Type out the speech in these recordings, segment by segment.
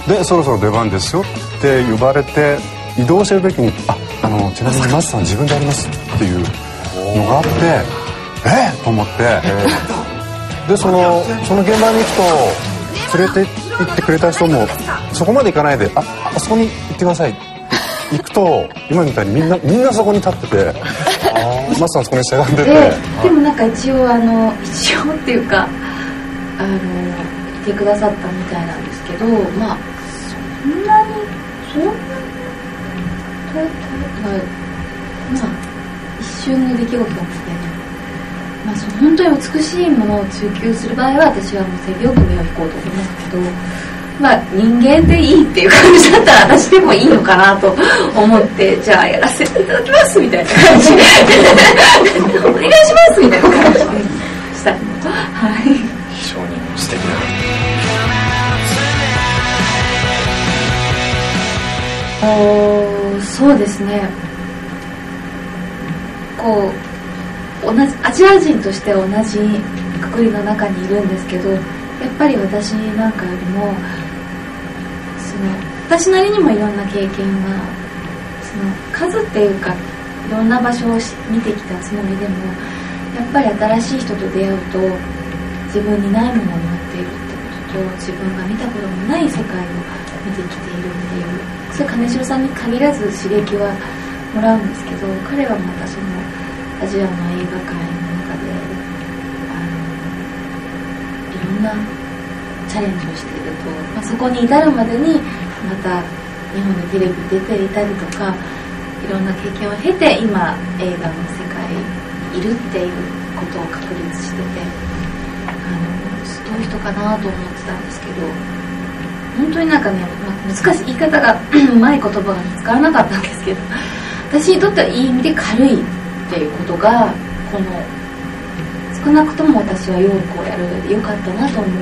でそろそろ出番ですよって呼ばれて移動してる時にちなみにマスさん自分でやりますっていうのがあってと思って、でその現場に行くと連れて行ってくれた人もそこまで行かないであそこに行ってくださいって行くと今みたいにみんなそこに立っててマスさんそこにしゃがんでて、 でもなんか一応っていうかいてくださったみたいなんですけど、まあそんな一瞬の出来事かもしれない。まあ本当に美しいものを追求する場合は私はもう手よく目を引こうと思いますけど、まあ人間でいいっていう感じだったら私でもいいのかなと思ってじゃあやらせていただきますみたいな感じお願いしますみたいな感じでしたね。はい。 非常に素敵な。 そうですね。こうアジア人として同じくくりの中にいるんですけど、やっぱり私なんかよりも私なりにもいろんな経験が数っていうかいろんな場所を見てきたつもりでもやっぱり新しい人と出会うと自分にないものを持っているってことと自分が見たことのない世界を見てきているっていう、それ金城さんに限らず刺激はもらうんですけど、彼はまたアジアの映画界の中でいろんなチャレンジをしていると、そこに至るまでにまた日本のテレビに出ていたりとかいろんな経験を経て今映画の世界にいるっていうことを確立してて、どういう人かなと思ってたんですけど、本当になんかね、難しい言い方がうまい言葉が見つからなかったんですけど、私にとってはいい意味で軽いっていうことが少なくとも私は陽子をやる上で良かったなと思う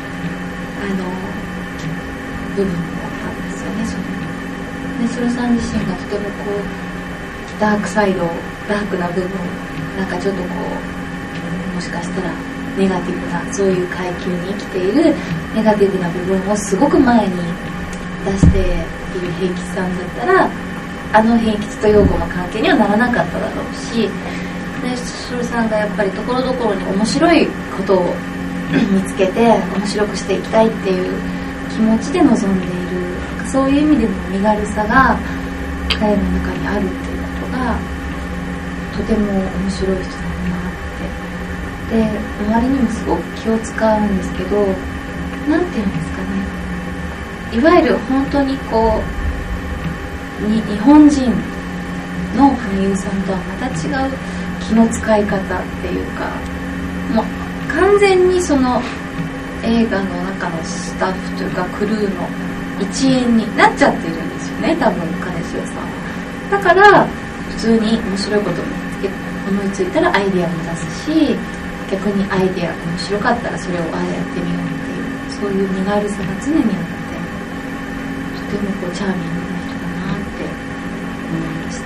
部分だったんですよね。でそれさん自身がとてもダークサイドダークな部分なんかちょっともしかしたらネガティブなそういう階級に生きているネガティブな部分をすごく前に出している平吉さんだったら平吉と陽子の関係にはならなかっただろうし、でそれさんがやっぱりところどころに面白いことを見つけて面白くしていきたいっていう気持ちで臨んでいる、そういう意味での身軽さが彼の中にあるっていうことがとても面白い人だなって。で周りにもすごく気を使うんですけど、なんていうんですかね、いわゆる本当に日本人の俳優さんとはまた違う気の使い方っていうか、もう完全に映画の中のスタッフというかクルーの一員になっちゃってるんですよね、多分金城さんは。だから普通に面白いことを思いついたらアイデアも出すし、逆にアイデア面白かったらそれをやってみようっていう、そういう身軽さが常にあって、とてもチャーミングな人だなって思いました。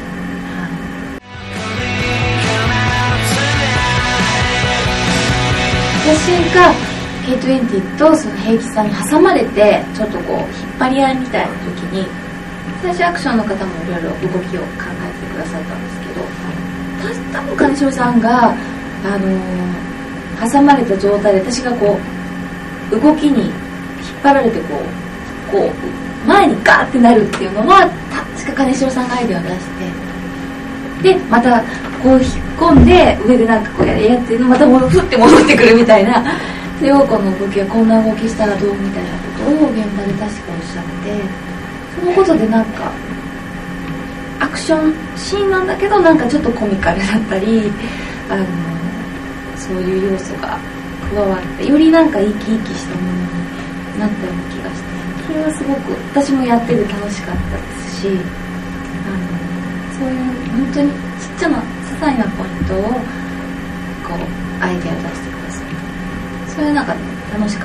私が K20 と平吉さんに挟まれてちょっと引っ張り合いみたいな時に、最初アクションの方もいろいろ動きを考えてくださったんですけど、多分金城さんが挟まれた状態で私が動きに引っ張られて前にガーってなるっていうのは確か金城さんがアイデアを出して、でまた引っ込んで上でなんかやってまたふって戻ってくるみたいな、で陽子の動きはこんな動きしたらどうみたいなことを現場で確かおっしゃって、そのことでなんかアクションシーンなんだけどなんかちょっとコミカルだったりそういう要素が加わってよりなんか生き生きしたものになったような気がして、それはすごく私もやってて楽しかったですし、そういう本当にちっちゃな些細なポイントをアイデアを出してくださる、そういうなんか楽しかった。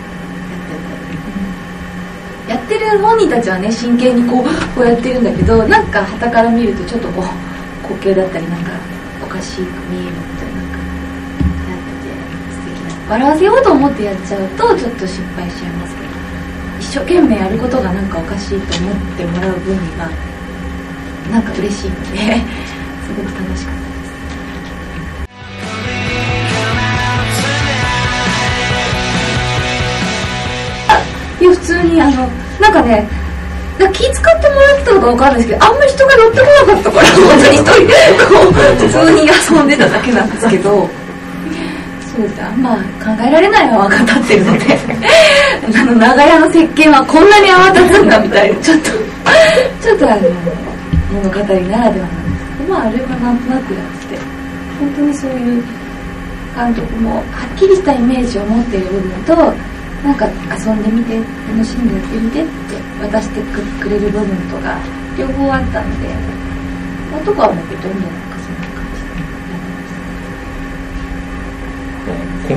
やってる本人たちはね真剣にこうやってるんだけど、なんか傍から見るとちょっと滑稽だったりなんかおかしく見えるみたいな、なんかやってて素敵な、笑わせようと思ってやっちゃうとちょっと失敗しちゃいますけど、一生懸命やることがなんかおかしいと思ってもらう分にはなんか嬉しいのですごく楽しかったです。いや普通になんかね気使ってもらってたのか分かんないですけど、あんまり人が乗ってこなかったから本当に一人でこう普通に遊んでただけなんですけど、そうですね、まあ考えられない泡が立ってるので長屋の石鹸はこんなに泡立つんだみたいなちょっと物語ならではなんですけど、まああれはなんとなくやってて、本当にそういう監督もはっきりしたイメージを持っている部分と、なんか遊んでみて楽しんでやってみてって渡してくれる部分とか両方あったので、あとはもうほとんどなんかそんな感じでやってました。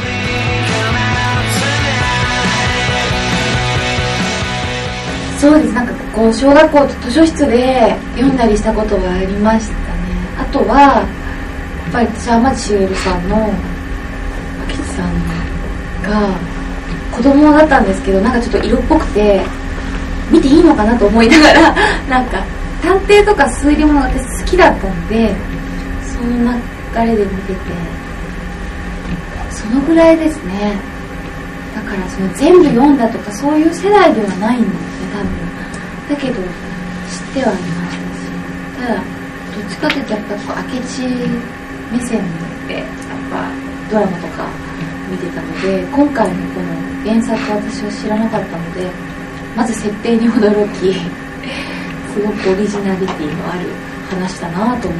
そうです、なんかこう小学校と図書室で読んだりしたことはありましたね。あとはやっぱり私は天地しおるさんの明智さんが子供だったんですけど、なんかちょっと色っぽくて見ていいのかなと思いながらなんか探偵とか推理物が私好きだったので、その流れで見てて、そのぐらいですね。だからその全部読んだとかそういう世代ではないんですね、多分。だけど知ってはいましたし、ただどっちかというとやっぱこう明智目線でやっぱドラマとか見てたので、今回のこの原作私は知らなかったので、まず設定に驚きすごくオリジナリティのある話だなと思ったので、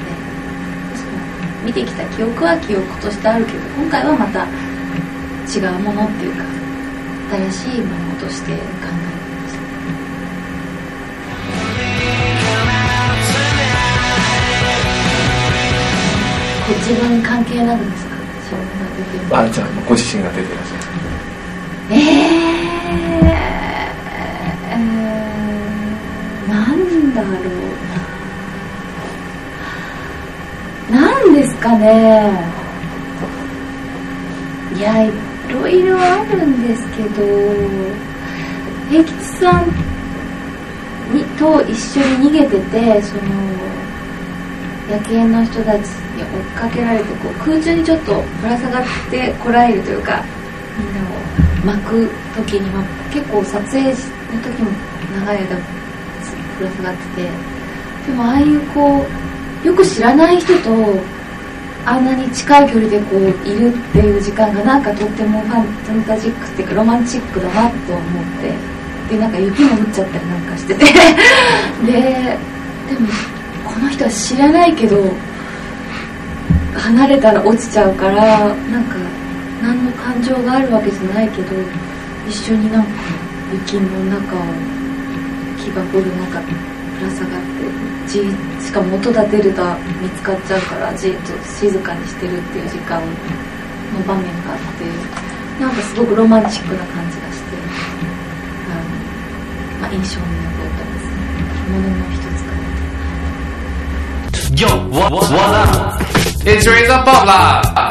見てきた記憶は記憶としてあるけど、今回はまた違うものっていうか新しいものとして考えてました。自分に関係なくですか？自分が出てる。 じゃあご自身が出ていらっしゃる。 なんだろうな。なんですかね。いや、いろいろあるんですけど、平吉さんと一緒に逃げてて、その野犬の人たちに追っかけられて、こう空中にちょっとぶら下がってこらえるというか、みんなを巻く時には結構撮影の時も長い間ぶら下がってて、でもああいうこうよく知らない人とあんなに近い距離でこういるっていう時間がなんかとってもファンタジックっていうかロマンチックだなと思って、でなんか雪も降っちゃったりなんかしててでもこの人は知らないけど離れたら落ちちゃうから、なんか何の感情があるわけじゃないけど、一緒になんか雪の中を木が降る中ぶら下がってしかも音立てると見つかっちゃうからじっと静かにしてるっていう時間の場面があって、なんかすごくロマンチックな感じがして、印象に残ってますね。ものの一つかな。 Yo, what up? It's Razor Pop Live.